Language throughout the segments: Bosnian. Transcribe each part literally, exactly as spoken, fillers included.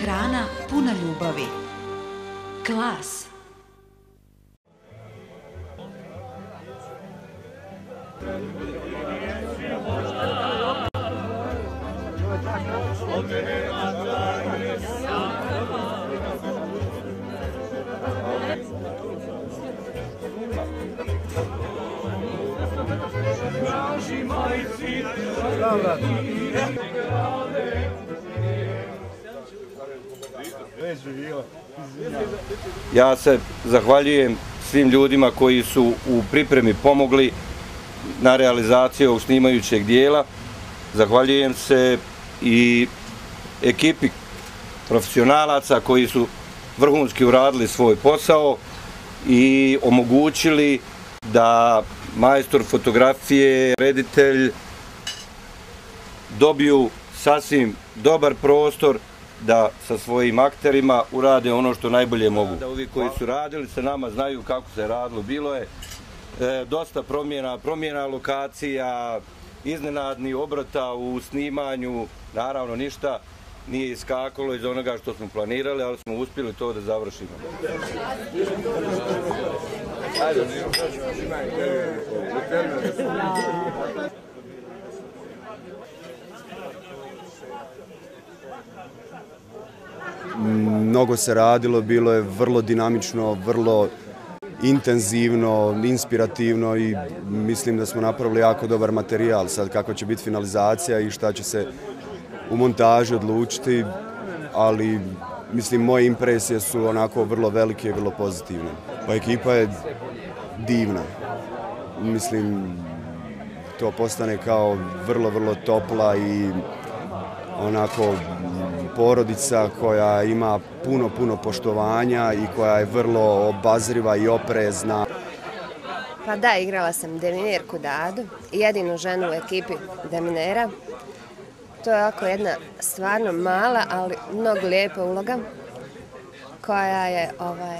Hrana puna ljubavi. Klas. Ja se zahvaljujem svim ljudima koji su u pripremi pomogli na realizaciji ovog snimajućeg dijela. Zahvaljujem se i ekipi profesionalaca koji su vrhunski uradili svoj posao i omogućili da majstor fotografije, reditelj dobiju sasvim dobar prostor da sa svojim akterima urade ono što najbolje mogu. Da ovi koji su radili sa nama znaju kako se radilo. Bilo je e, dosta promjena, promjena lokacija, iznenadni obrata u snimanju, naravno ništa nije iskakalo iz onoga što smo planirali, ali smo uspjeli to da završimo. Mnogo se radilo, bilo je vrlo dinamično, vrlo intenzivno, inspirativno i mislim da smo napravili jako dobar materijal. Sad kako će biti finalizacija i šta će se u montaži odlučiti, ali mislim moje impresije su onako vrlo velike i vrlo pozitivne. Pa ekipa je divna. Mislim, to postane kao vrlo, vrlo topla i onako porodica koja ima puno, puno poštovanja i koja je vrlo obazriva i oprezna. Pa da, igrala sam deminerku Dadu, jedinu ženu u ekipi deminera. To je ovako jedna stvarno mala, ali mnogo lijepa uloga koja je ovaj,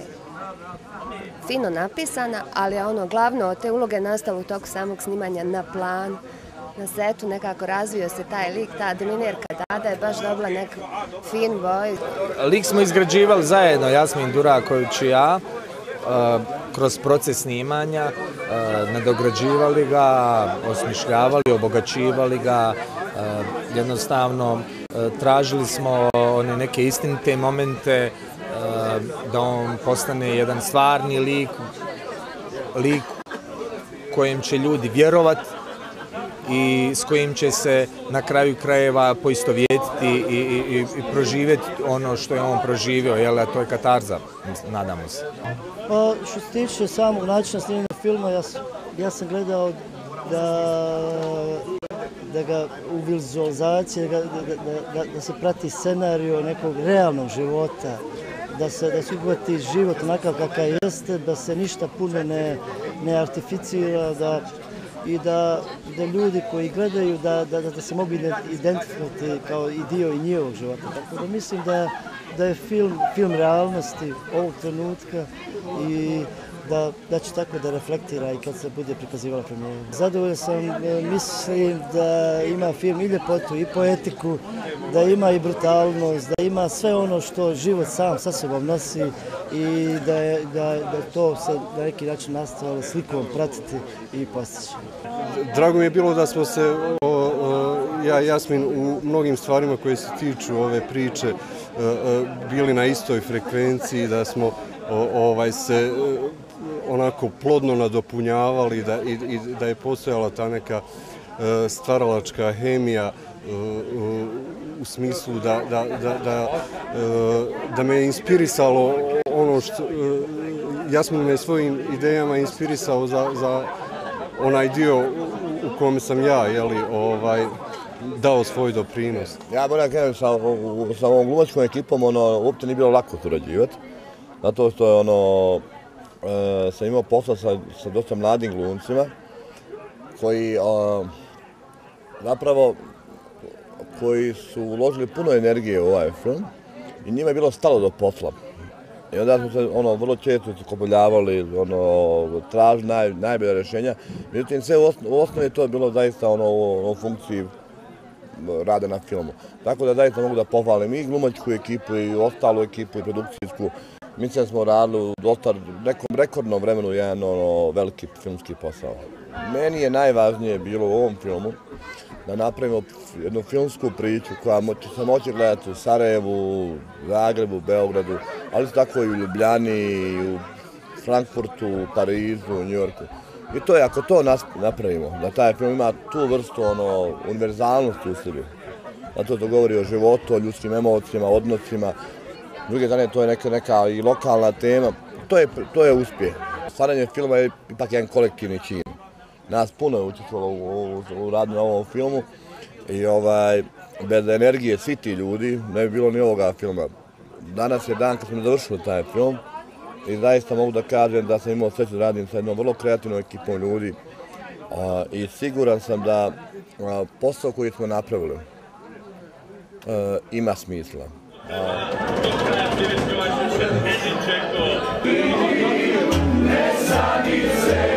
fino napisana, ali je ono glavno od te uloge nastalo u toku samog snimanja na planu. Na setu nekako razvio se taj lik, ta deminerka Dada je baš dobila neku fin boju. Lik smo izgrađivali zajedno, Jasmin Duraković i ja, kroz proces snimanja, nadograđivali ga, osmišljavali, obogaćivali ga, jednostavno tražili smo one neke istinite momente, da on postane jedan stvarni lik, lik kojem će ljudi vjerovati i s kojim će se na kraju krajeva poistovjetiti i, i, i proživjeti ono što je on proživio, jel, a to je katarza, nadamo se. Pa, što se tiče samog načina snimanja filma, ja, ja sam gledao da, da ga u vizualizaciji, da, da, da, da se prati scenariju nekog realnog života, da se, da se uhvati život onakav kakav jeste, da se ništa puno ne, ne artificira, da i da, da ljudi koji gledaju da, da, da se mogu identifikovati kao i dio i njihovog života. Tako da mislim da, da je film, film realnosti ovog trenutka i da, da će tako da reflektira i kad se bude prikazivala premijera. Zadovoljan sam, mislim da ima film i ljepotu i poetiku, da ima i brutalnost, da ima sve ono što život sam sa sobom nosi i da je, da, da to se na neki način nastavilo slikom pratiti i postići. Drago mi je bilo da smo se, o, o, ja i Jasmin, u mnogim stvarima koje se tiču ove priče o, o, bili na istoj frekvenciji, da smo o, ovaj, se onako plodno nadopunjavali da, i, i da je postojala ta neka e, stvaralačka hemija e, u smislu da, da, da, da, e, da me je inspirisalo ono što e, Jasmin me svojim idejama inspirisao za, za onaj dio u kome sam ja, jeli, ovaj, dao svoj doprinos. Ja moram kažem sa, sa ovom glumačkom ekipom ono, uopće nije bilo lako surađivati, zato što je ono, e, sam imao posla sa, sa dosta mladim glumcima koji a, zapravo koji su uložili puno energije u ovaj film i njima je bilo stalo do posla. I onda smo se ono, vrlo često skopoljavali, ono, tražili naj, najbolje rješenja. Međutim, sve u osnovi to je bilo zaista ono, u funkciji rade na filmu. Tako da zaista mogu da pohvalim i glumačku ekipu i ostalu ekipu i produkcijsku. Mislim da smo radili u dosta nekom rekordnom vremenu jedan ono, veliki filmski posao. Meni je najvažnije bilo u ovom filmu da napravimo jednu filmsku priču koja će se moći gledati u Sarajevu, Zagrebu, Beogradu, ali tako i u Ljubljani, u Frankfurtu, u Parizu, u Njujorku. I to je, ako to napravimo, da taj film ima tu vrstu ono, univerzalnosti u sebi, zato to govori o životu, o ljudskim emocijama, odnosima, s druge strane to je neka, neka i lokalna tema, to je, to je uspjeh. Stvaranje filma je ipak jedan kolektivni čin. Nas puno je učestvovalo u, u, u radu na ovom filmu i ovaj, bez energije svi ti ljudi ne bi bilo ni ovoga filma. Danas je dan kad smo završili taj film i zaista mogu da kažem da sam imao sreću da radim sa jednom vrlo kreativnom ekipom ljudi a, i siguran sam da a, posao koji smo napravili a, ima smisla. A... Ne sadi se